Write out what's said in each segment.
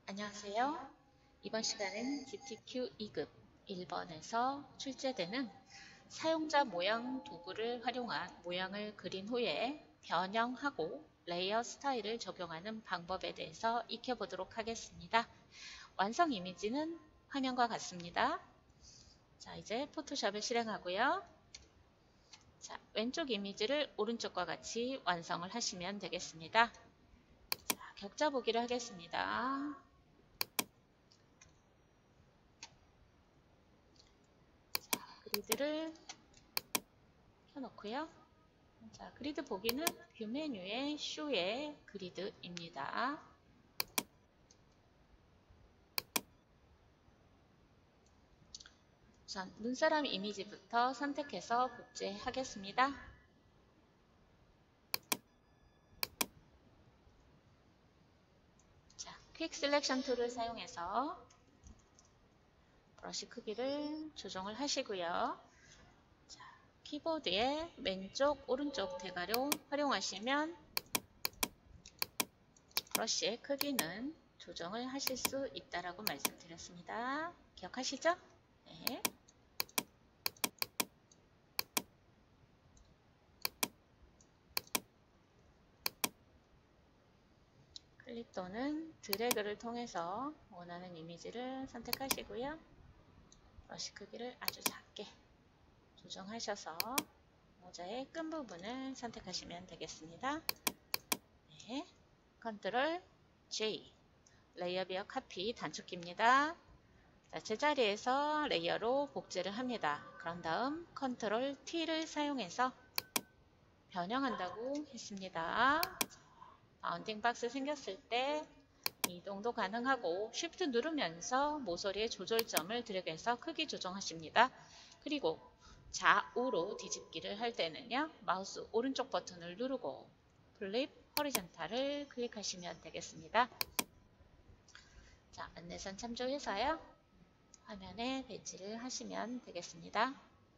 안녕하세요. 이번 시간은 GTQ 2급 1번에서 출제되는 사용자 모양 도구를 활용한 모양을 그린 후에 변형하고 레이어 스타일을 적용하는 방법에 대해서 익혀보도록 하겠습니다. 완성 이미지는 화면과 같습니다. 자, 이제 포토샵을 실행하고요. 자, 왼쪽 이미지를 오른쪽과 같이 완성을 하시면 되겠습니다. 자, 격자 보기를 하겠습니다. 그리드를 켜놓고요. 자, 그리드 보기는 뷰 메뉴의 쇼의 그리드입니다. 우선 눈사람 이미지부터 선택해서 복제하겠습니다. 자, 퀵 셀렉션 툴을 사용해서 브러쉬 크기를 조정을 하시고요. 자, 키보드의 왼쪽, 오른쪽 대괄호 활용하시면 브러쉬의 크기는 조정을 하실 수 있다라고 말씀드렸습니다. 기억하시죠? 네. 클릭 또는 드래그를 통해서 원하는 이미지를 선택하시고요. 브러쉬 크기를 아주 작게 조정하셔서 모자의 끝부분을 선택하시면 되겠습니다. 네. 컨트롤 J 레이어 비어 카피 단축키입니다. 자, 제자리에서 레이어로 복제를 합니다. 그런 다음 컨트롤 T를 사용해서 변형한다고 했습니다. 바운딩 박스 생겼을 때 이동도 가능하고 쉬프트 누르면서 모서리의 조절점을 드래그해서 크기 조정하십니다. 그리고 좌우로 뒤집기를 할 때는요, 마우스 오른쪽 버튼을 누르고 플립 호리젠탈을 클릭하시면 되겠습니다. 자, 안내선 참조해서요, 화면에 배치를 하시면 되겠습니다.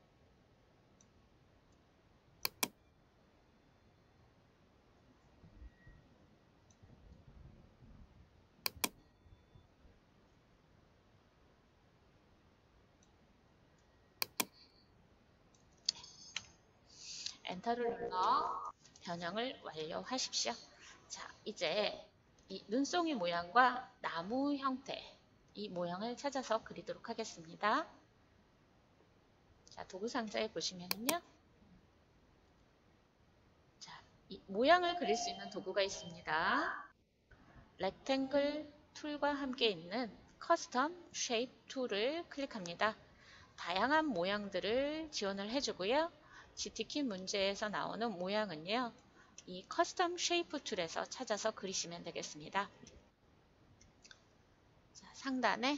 엔터를 눌러 변형을 완료하십시오. 자, 이제 이 눈송이 모양과 나무 형태, 이 모양을 찾아서 그리도록 하겠습니다. 자, 도구 상자에 보시면은요, 자, 이 모양을 그릴 수 있는 도구가 있습니다. 렉탱글 툴과 함께 있는 커스텀 쉐입 툴을 클릭합니다. 다양한 모양들을 지원을 해주고요. GTK 문제에서 나오는 모양은요, 이 커스텀 쉐이프 툴에서 찾아서 그리시면 되겠습니다. 자, 상단에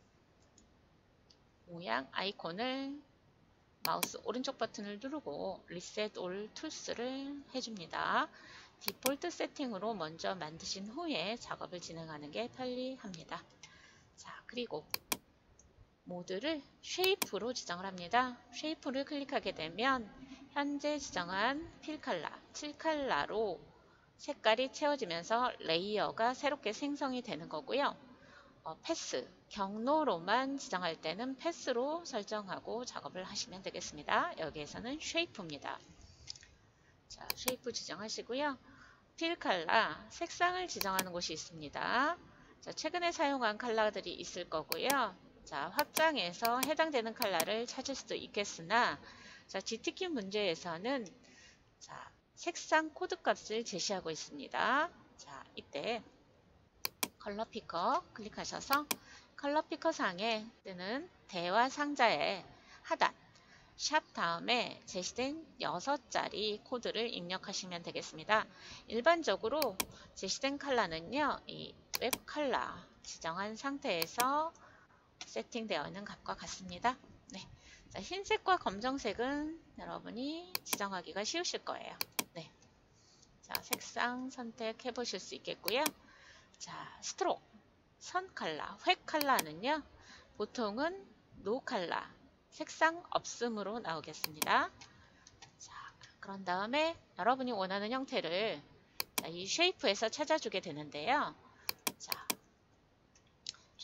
모양 아이콘을 마우스 오른쪽 버튼을 누르고 리셋 올 툴스를 해줍니다. 디폴트 세팅으로 먼저 만드신 후에 작업을 진행하는 게 편리합니다. 자, 그리고 모드를 쉐이프로 지정을 합니다. 쉐이프를 클릭하게 되면 현재 지정한 필 컬러, 7컬러로 색깔이 채워지면서 레이어가 새롭게 생성이 되는 거고요. 패스, 경로로만 지정할 때는 패스로 설정하고 작업을 하시면 되겠습니다. 여기에서는 쉐이프입니다. 자, 쉐이프 지정하시고요. 필 컬러, 색상을 지정하는 곳이 있습니다. 자, 최근에 사용한 컬러들이 있을 거고요. 자, 확장해서 해당되는 컬러를 찾을 수도 있겠으나, 자, GTK 문제에서는 자, 색상 코드 값을 제시하고 있습니다. 자, 이때 컬러 피커 클릭하셔서 컬러 피커 상에 뜨는 대화 상자의 하단 샵 다음에 제시된 6자리 코드를 입력하시면 되겠습니다. 일반적으로 제시된 컬러는요, 이 웹 컬러 지정한 상태에서 세팅되어 있는 값과 같습니다. 네. 자, 흰색과 검정색은 여러분이 지정하기가 쉬우실 거예요. 네. 자, 색상 선택해 보실 수 있겠고요. 자, 스트로크, 선 컬러, 획 컬러는요, 보통은 노 컬러, 색상 없음으로 나오겠습니다. 자, 그런 다음에 여러분이 원하는 형태를 이 쉐이프에서 찾아주게 되는데요. 자,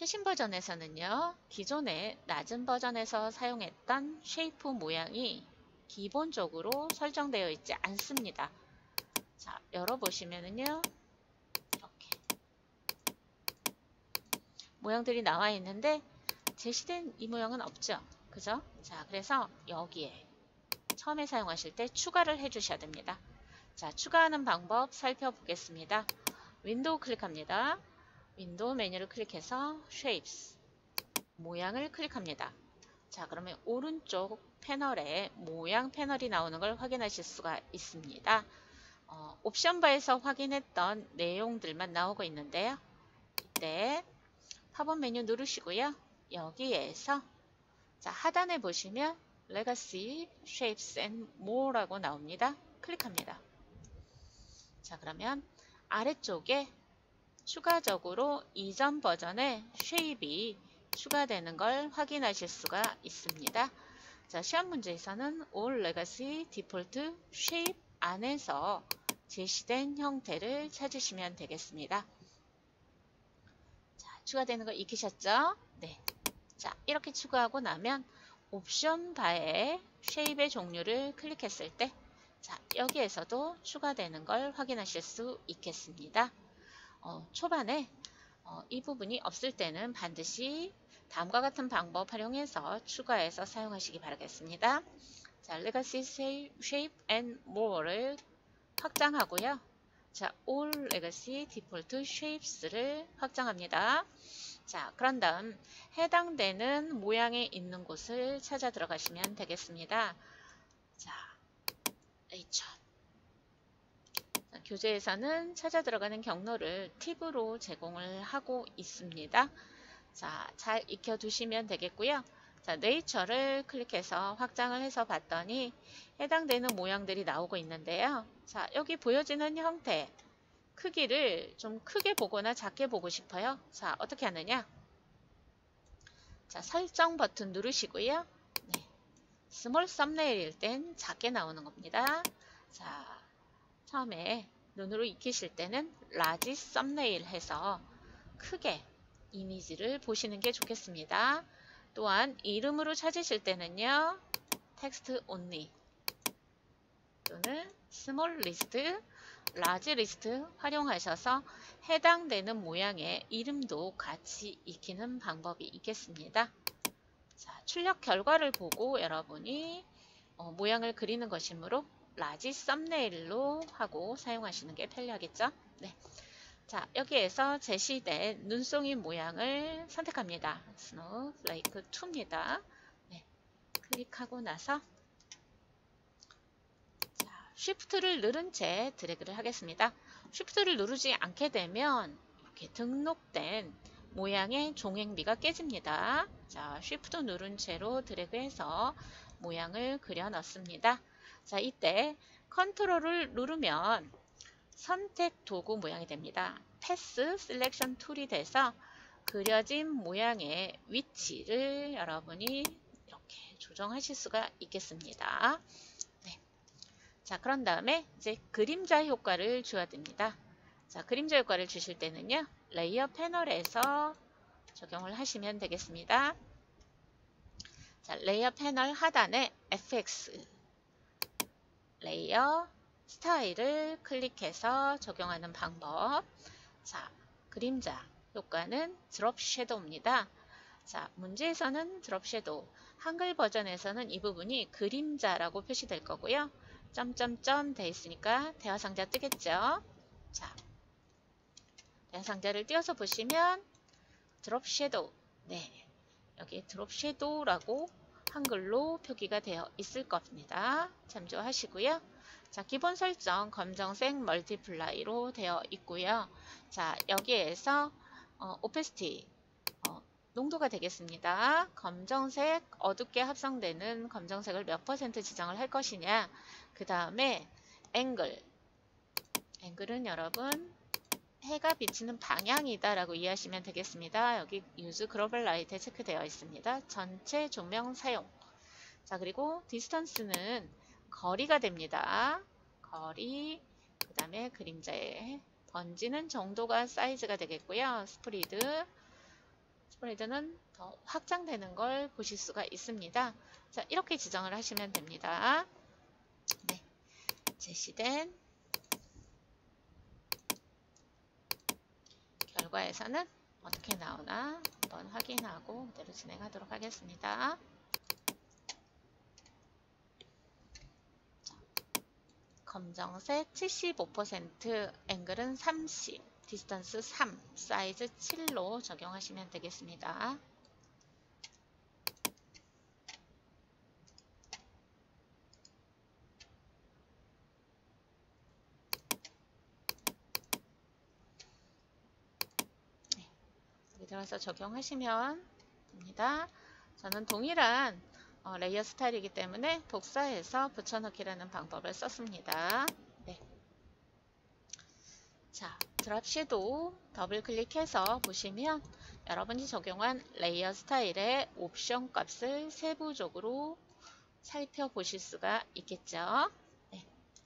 최신 버전에서는요, 기존의 낮은 버전에서 사용했던 쉐이프 모양이 기본적으로 설정되어 있지 않습니다. 자, 열어보시면은요, 이렇게 모양들이 나와 있는데 제시된 이 모양은 없죠. 그죠? 자, 그래서 여기에 처음에 사용하실 때 추가를 해주셔야 됩니다. 자, 추가하는 방법 살펴보겠습니다. 윈도우 클릭합니다. 윈도우 메뉴를 클릭해서 Shapes, 모양을 클릭합니다. 자, 그러면 오른쪽 패널에 모양 패널이 나오는 걸 확인하실 수가 있습니다. 옵션 바에서 확인했던 내용들만 나오고 있는데요. 이때 팝업 메뉴 누르시고요. 여기에서 자, 하단에 보시면 Legacy, Shapes and More라고 나옵니다. 클릭합니다. 자, 그러면 아래쪽에 추가적으로 이전 버전의 쉐입이 추가되는 걸 확인하실 수가 있습니다. 자, 시험 문제에서는 All Legacy Default Shape 안에서 제시된 형태를 찾으시면 되겠습니다. 자, 추가되는 거 익히셨죠? 네. 자, 이렇게 추가하고 나면 옵션 바에 쉐입의 종류를 클릭했을 때 자, 여기에서도 추가되는 걸 확인하실 수 있겠습니다. 초반에 이 부분이 없을 때는 반드시 다음과 같은 방법 활용해서 추가해서 사용하시기 바라겠습니다. 자, Legacy Shape and More를 확장하고요. 자, All Legacy Default Shapes를 확장합니다. 자, 그런 다음 해당되는 모양에 있는 곳을 찾아 들어가시면 되겠습니다. 자, H 교재에서는 찾아 들어가는 경로를 팁으로 제공을 하고 있습니다. 자, 잘 익혀두시면 되겠고요. 자, 네이처를 클릭해서 확장을 해서 봤더니 해당되는 모양들이 나오고 있는데요. 자, 여기 보여지는 형태 크기를 좀 크게 보거나 작게 보고 싶어요. 자, 어떻게 하느냐? 자, 설정 버튼 누르시고요. 네, 스몰 썸네일일 땐 작게 나오는 겁니다. 자, 처음에 눈으로 익히실 때는 라지 썸네일 해서 크게 이미지를 보시는 게 좋겠습니다. 또한 이름으로 찾으실 때는요, 텍스트 only 또는 스몰 리스트, 라지 리스트 활용하셔서 해당되는 모양의 이름도 같이 익히는 방법이 있겠습니다. 자, 출력 결과를 보고 여러분이 모양을 그리는 것이므로 라지 썸네일로 하고 사용하시는 게 편리하겠죠? 네. 자, 여기에서 제시된 눈송이 모양을 선택합니다. 스노우플레이크 2입니다. 네. 클릭하고 나서 자, 쉬프트를 누른 채 드래그를 하겠습니다. 쉬프트를 누르지 않게 되면 이렇게 등록된 모양의 종횡비가 깨집니다. 자, 쉬프트 누른 채로 드래그해서 모양을 그려 넣습니다. 자, 이때 컨트롤을 누르면 선택 도구 모양이 됩니다. 패스 셀렉션 툴이 돼서 그려진 모양의 위치를 여러분이 이렇게 조정하실 수가 있겠습니다. 네. 자, 그런 다음에 이제 그림자 효과를 줘야 됩니다. 자, 그림자 효과를 주실 때는요, 레이어 패널에서 적용을 하시면 되겠습니다. 자, 레이어 패널 하단에 FX 레이어 스타일을 클릭해서 적용하는 방법. 자, 그림자 효과는 드롭 섀도우입니다. 자, 문제에서는 드롭 섀도우, 한글 버전에서는 이 부분이 그림자라고 표시될 거고요. 점점점 돼 있으니까 대화 상자 뜨겠죠. 자, 대화 상자를 띄워서 보시면 드롭 섀도우, 네, 여기 드롭 섀도우라고 한글로 표기가 되어 있을 겁니다. 참조하시고요. 자, 기본 설정 검정색 멀티플라이로 되어 있고요. 자, 여기에서 오페시티 농도가 되겠습니다. 검정색 어둡게 합성되는 검정색을 몇 퍼센트 지정을 할 것이냐. 그 다음에 앵글은 여러분 해가 비치는 방향이다 라고 이해하시면 되겠습니다. 여기 Use Global Light에 체크되어 있습니다. 전체 조명 사용. 자, 그리고 디스턴스는 거리가 됩니다. 거리, 그 다음에 그림자에 번지는 정도가 사이즈가 되겠고요. 스프리드, 스프레드는 더 확장되는 걸 보실 수가 있습니다. 자, 이렇게 지정을 하시면 됩니다. 네, 제시된 결과에서는 어떻게 나오나 한번 확인하고 그대로 진행하도록 하겠습니다. 검정색 75%, 앵글은 30, 디스턴스 3, 사이즈 7로 적용하시면 되겠습니다. 네, 여기 들어서 적용하시면 됩니다. 저는 동일한 레이어 스타일이기 때문에 복사해서 붙여넣기라는 방법을 썼습니다. 네. 자, 드랍 섀도우 더블 클릭해서 보시면 여러분이 적용한 레이어 스타일의 옵션 값을 세부적으로 살펴보실 수가 있겠죠. 네.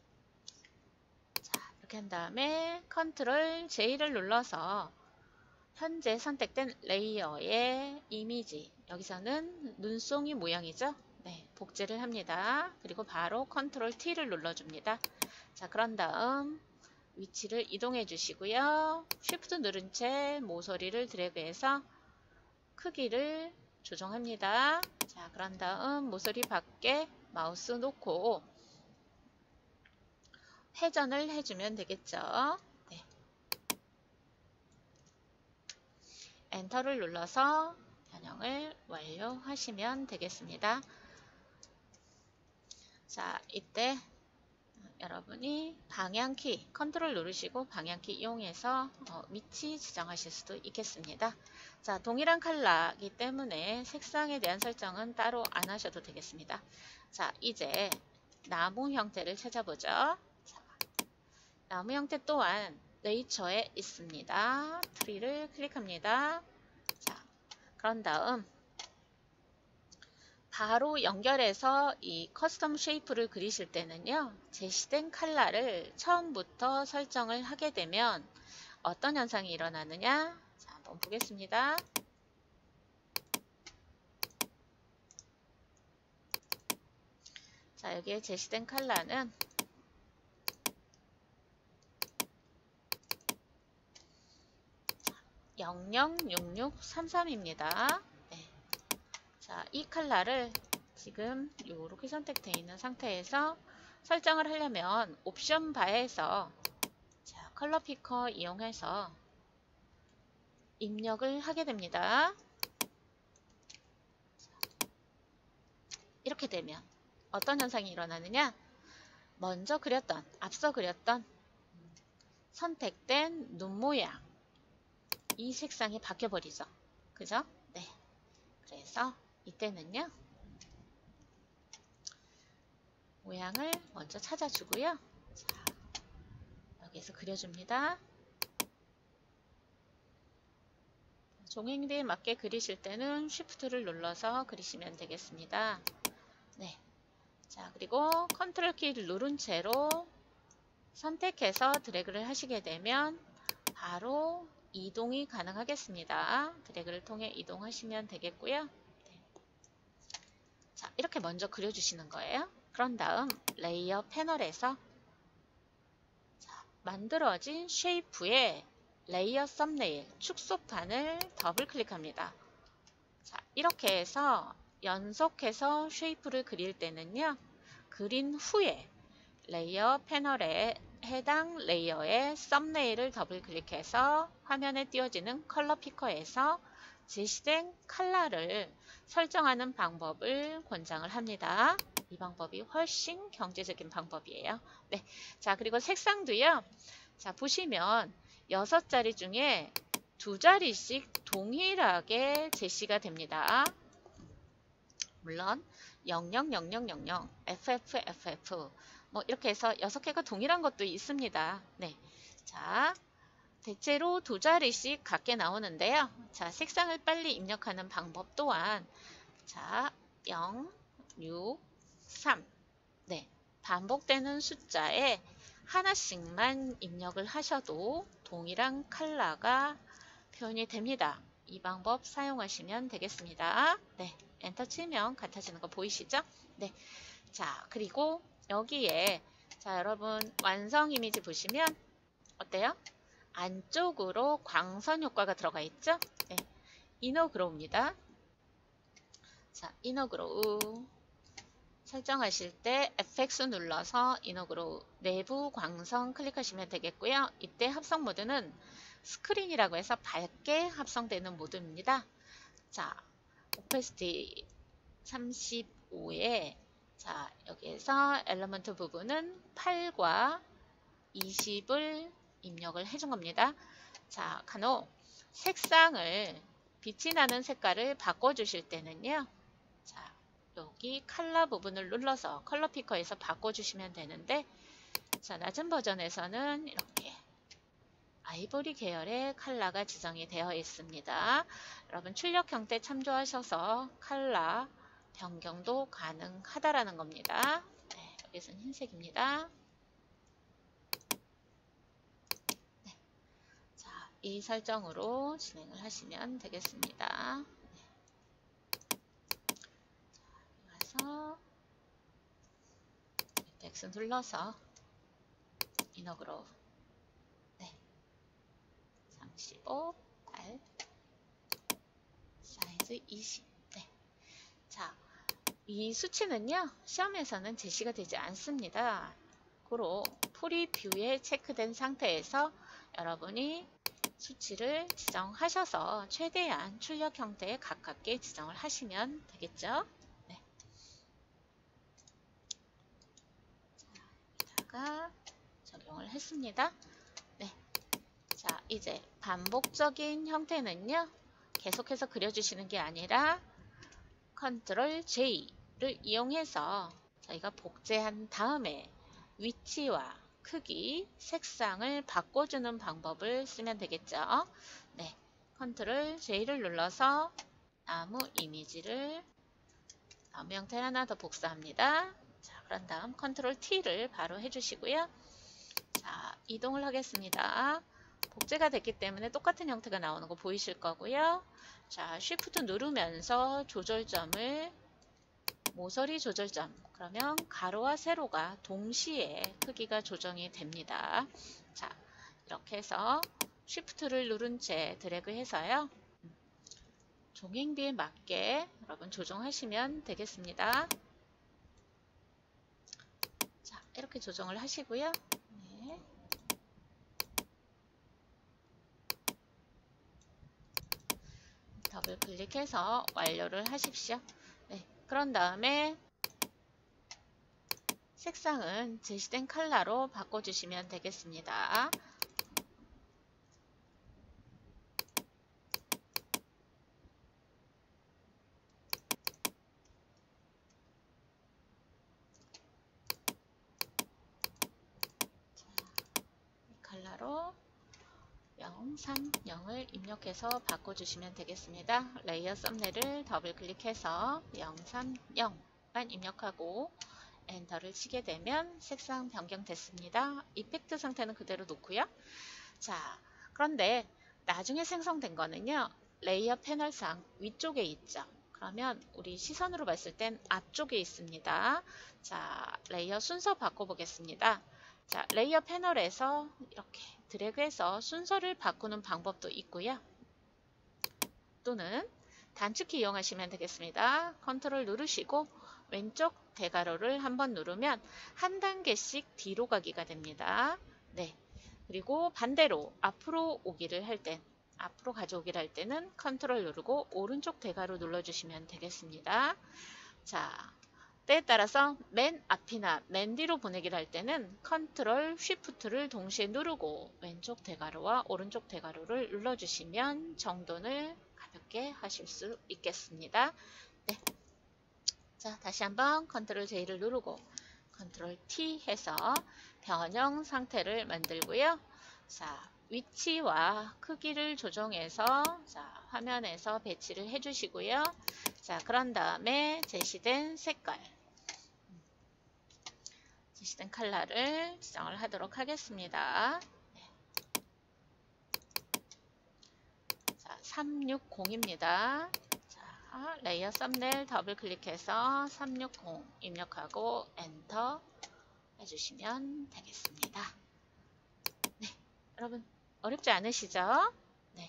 자, 이렇게 한 다음에 컨트롤 J를 눌러서 현재 선택된 레이어의 이미지, 여기서는 눈송이 모양이죠. 네, 복제를 합니다. 그리고 바로 컨트롤 T를 눌러줍니다. 자, 그런 다음 위치를 이동해 주시고요. 쉬프트 누른 채 모서리를 드래그해서 크기를 조정합니다. 자, 그런 다음 모서리 밖에 마우스 놓고 회전을 해주면 되겠죠. 네. 엔터를 눌러서 변형을 완료하시면 되겠습니다. 자, 이때 여러분이 방향키 컨트롤 누르시고 방향키 이용해서 위치 지정하실 수도 있겠습니다. 자, 동일한 컬러이기 때문에 색상에 대한 설정은 따로 안 하셔도 되겠습니다. 자, 이제 나무 형태를 찾아보죠. 자, 나무 형태 또한 네이처에 있습니다. 트리를 클릭합니다. 자, 그런 다음 바로 연결해서 이 커스텀 쉐이프를 그리실 때는요, 제시된 컬러를 처음부터 설정을 하게 되면 어떤 현상이 일어나느냐? 자, 한번 보겠습니다. 자, 여기에 제시된 컬러는 006633입니다. 네. 자, 이 컬러를 지금 이렇게 선택되어 있는 상태에서 설정을 하려면 옵션 바에서 자, 컬러 피커 이용해서 입력을 하게 됩니다. 이렇게 되면 어떤 현상이 일어나느냐? 먼저 그렸던, 앞서 그렸던 선택된 눈 모양, 이 색상이 바뀌어 버리죠. 그죠? 네. 그래서 이때는요, 모양을 먼저 찾아주고요. 자, 여기서 그려줍니다. 종횡비에 맞게 그리실 때는 쉬프트를 눌러서 그리시면 되겠습니다. 네. 자, 그리고 컨트롤 키를 누른 채로 선택해서 드래그를 하시게 되면 바로 이동이 가능하겠습니다. 드래그를 통해 이동하시면 되겠고요. 네. 자, 이렇게 먼저 그려주시는 거예요. 그런 다음 레이어 패널에서 자, 만들어진 쉐이프에 레이어 썸네일, 축소판을 더블 클릭합니다. 자, 이렇게 해서 연속해서 쉐이프를 그릴 때는요, 그린 후에 레이어 패널에 해당 레이어의 썸네일을 더블 클릭해서 화면에 띄워지는 컬러 피커에서 제시된 컬러를 설정하는 방법을 권장을 합니다. 이 방법이 훨씬 경제적인 방법이에요. 네. 자, 그리고 색상도요. 자, 보시면 6자리 중에 2자리씩 동일하게 제시가 됩니다. 물론 000000, FFFF 뭐 이렇게 해서 6개가 동일한 것도 있습니다. 네. 자, 대체로 2자리씩 같게 나오는데요. 자, 색상을 빨리 입력하는 방법 또한 자, 0, 6, 3 네. 반복되는 숫자에 하나씩만 입력을 하셔도 동일한 컬러가 표현이 됩니다. 이 방법 사용하시면 되겠습니다. 네, 엔터 치면 같아지는 거 보이시죠? 네, 자, 그리고 여기에 자, 여러분 완성 이미지 보시면 어때요? 안쪽으로 광선 효과가 들어가 있죠? 네, 이너 그로우입니다. 자, 이너 그로우 설정하실 때 FX 눌러서 이너 그로우 내부 광선 클릭하시면 되겠고요. 이때 합성 모드는 스크린이라고 해서 밝게 합성되는 모드입니다. 자, 오페시티 35에 자, 여기에서 엘리먼트 부분은 8과 20을 입력을 해준 겁니다. 자, 간혹 색상을 빛이 나는 색깔을 바꿔주실 때는요. 자, 여기 컬러 부분을 눌러서 컬러 피커에서 바꿔주시면 되는데 자, 낮은 버전에서는 이렇게 아이보리 계열의 컬러가 지정이 되어 있습니다. 여러분 출력 형태 참조하셔서 컬러 변경도 가능하다라는 겁니다. 네, 여기서는 흰색입니다. 네, 자, 이 설정으로 진행을 하시면 되겠습니다. 네. 그래서 X 눌러서 이너 그로우 35, 8, 사이즈 20. 네. 자, 이 수치는요, 시험에서는 제시가 되지 않습니다. 고로 프리뷰에 체크된 상태에서 여러분이 수치를 지정하셔서 최대한 출력 형태에 가깝게 지정을 하시면 되겠죠. 네. 자, 여기다가 적용을 했습니다. 네. 자, 이제 반복적인 형태는요, 계속해서 그려주시는 게 아니라 컨트롤 J를 이용해서 저희가 복제한 다음에 위치와 크기, 색상을 바꿔주는 방법을 쓰면 되겠죠. 네, 컨트롤 J를 눌러서 나무 이미지를 나무 형태를 하나 더 복사합니다. 자, 그런 다음 컨트롤 T를 바로 해주시고요. 자, 이동을 하겠습니다. 복제가 됐기 때문에 똑같은 형태가 나오는 거 보이실 거고요. 자, Shift 누르면서 조절점을 모서리 조절점, 그러면 가로와 세로가 동시에 크기가 조정이 됩니다. 자, 이렇게 해서 Shift를 누른 채 드래그 해서요. 종횡비에 맞게 여러분 조정하시면 되겠습니다. 자, 이렇게 조정을 하시고요. 네. 더블 클릭해서 완료를 하십시오. 네, 그런 다음에 색상은 제시된 컬러로 바꿔주시면 되겠습니다. 이 컬러로 030을 입력해서 바꿔주시면 되겠습니다. 레이어 썸네일을 더블 클릭해서 030만 입력하고 엔터를 치게 되면 색상 변경됐습니다. 이펙트 상태는 그대로 놓고요. 자, 그런데 나중에 생성된 거는요, 레이어 패널상 위쪽에 있죠. 그러면 우리 시선으로 봤을 땐 앞쪽에 있습니다. 자, 레이어 순서 바꿔보겠습니다. 자, 레이어 패널에서 이렇게 드래그해서 순서를 바꾸는 방법도 있고요. 또는 단축키 이용하시면 되겠습니다. 컨트롤 누르시고 왼쪽 대괄호를 한번 누르면 한 단계씩 뒤로 가기가 됩니다. 네. 그리고 반대로 앞으로 오기를 할 땐, 앞으로 가져오기를 할 때는 컨트롤 누르고 오른쪽 대괄호 눌러주시면 되겠습니다. 자, 때에 따라서 맨 앞이나 맨 뒤로 보내기를 할 때는 컨트롤 쉬프트를 동시에 누르고 왼쪽 대괄호와 오른쪽 대괄호를 눌러주시면 정돈을 가볍게 하실 수 있겠습니다. 네. 자, 다시 한번 컨트롤 J를 누르고 컨트롤 T 해서 변형 상태를 만들고요. 자, 위치와 크기를 조정해서 자, 화면에서 배치를 해주시고요. 자, 그런 다음에 제시된 색깔, 제시된 컬러를 지정을 하도록 하겠습니다. 네. 자, 360입니다. 자, 레이어 썸네일 더블 클릭해서 360 입력하고 엔터 해주시면 되겠습니다. 네, 여러분 어렵지 않으시죠? 네,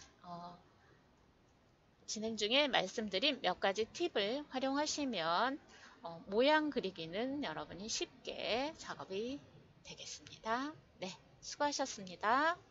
진행 중에 말씀드린 몇 가지 팁을 활용하시면 모양 그리기는 여러분이 쉽게 작업이 되겠습니다. 네, 수고하셨습니다.